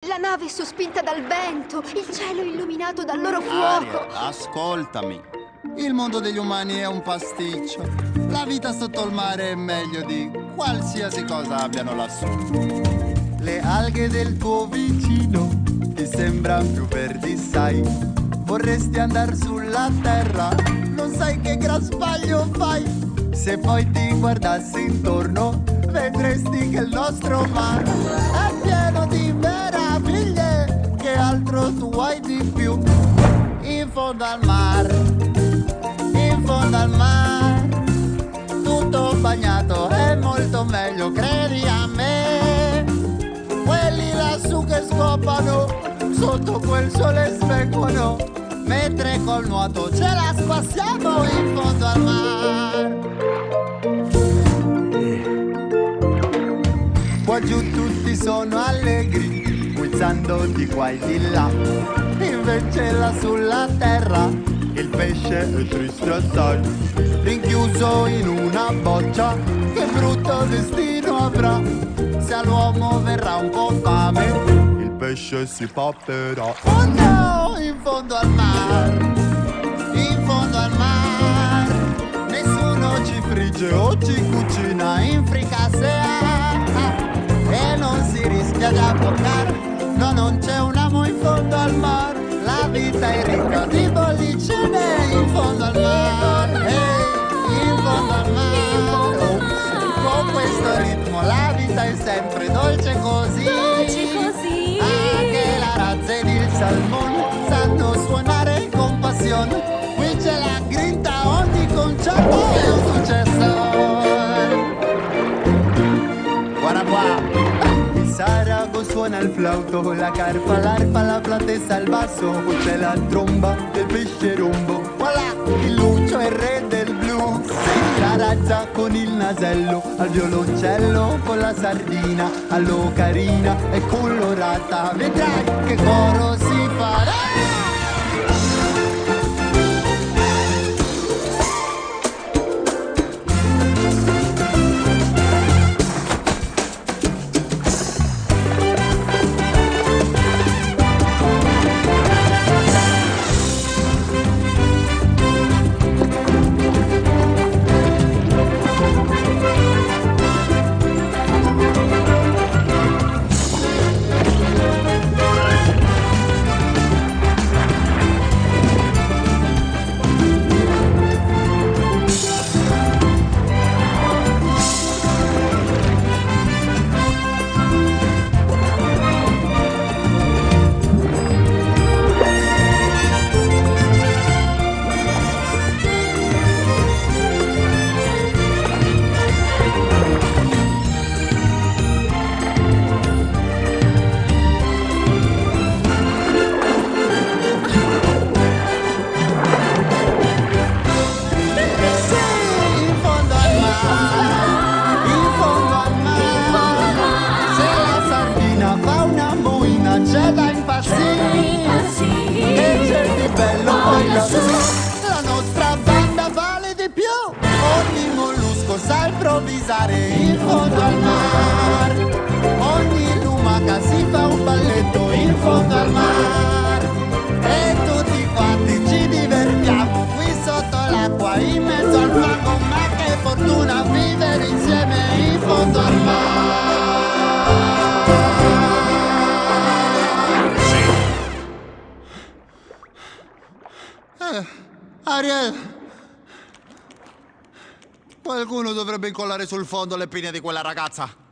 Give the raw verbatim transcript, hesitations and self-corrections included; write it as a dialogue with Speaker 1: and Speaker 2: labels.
Speaker 1: La nave sospinta dal vento, il cielo illuminato dal loro fuoco.
Speaker 2: Ariel, ascoltami. Il mondo degli umani è un pasticcio. La vita sotto il mare è meglio di qualsiasi cosa abbiano lassù. Le alghe del tuo vicino ti sembrano più verdi, sai. Vorresti andare sulla terra, non sai che gran sbaglio fai. Se poi ti guardassi intorno, vedresti che il nostro mare è pieno di meraviglie. Che altro tu hai di più? In fondo al mare, in fondo al mare, tutto bagnato è molto meglio, credi a me. Quelli lassù che scopano, sotto quel sole svengono, mentre col nuoto ce la spassiamo in fondo al mare. Qua giù tutti sono allegri, guizzando di qua e di là. Invece là sulla terra il pesce è triste assai, rinchiuso in una boccia, che brutto destino avrà. Se all'uomo verrà un po' fame, il pesce si papperà. Oh no, in fondo al mar, in fondo al mar, nessuno ci frigge o ci cucina in fricassea. E non si rischia di abboccare, no, non c'è un amo in fondo al mar. La vita è ricca di bollicine in fondo al mar, hey, in fondo al mar. Oh, con questo ritmo la vita è sempre dolce così.
Speaker 1: Dolce così.
Speaker 2: Anche la razza ed il salmone sanno suonare con passione. Qui c'è la grinta, ogni concerto è un successo. Guarda qua. Sarago suona il flauto, la carpa, l'arpa, la platessa, il basso. Poi c'è la tromba del pesce rombo. Voilà, il lucio è il re del blues. La razza con il nasello, al violoncello con la sardina. Allo carina e colorata, vedrai che coro si farà. C'è da impazzire, e c'è di bello poi lassù. La nostra banda vale di più, ogni mollusco sa improvvisare in fondo al mar. Ogni lumaca si fa un balletto in fondo al mar. E tutti quanti ci divertiamo qui sotto l'acqua, in mezzo al fango. Ma che fortuna vivere insieme in fondo al mar. Eh, Ariel, qualcuno dovrebbe incollare sul fondo le pinne di quella ragazza.